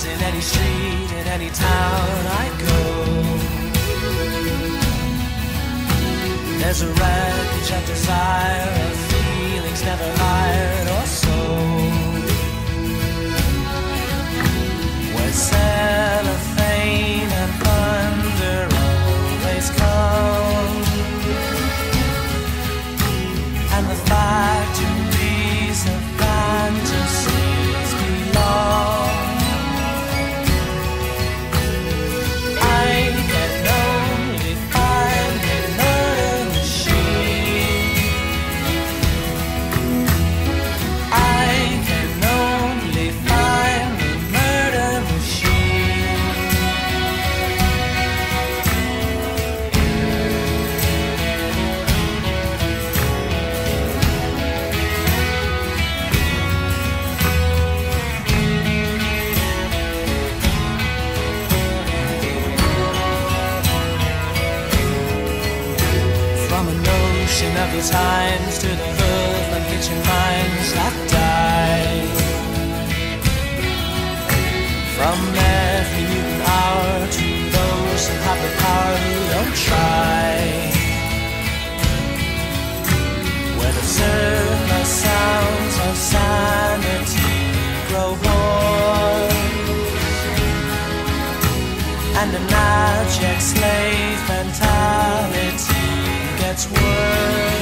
in any street, in any town I go. There's a wreckage of desire, of feelings never hired or sold, where cellophane and thunder always come, and the factories of fantasies belong. I can only find a murder machine. I can only find a murder machine. From an ocean of the times to the hoof and kitchen minds that die, from every Newton hour to those who have the power who don't try, where the surplus sounds of sanity grow hoarse, and an abject slave mentality gets worse.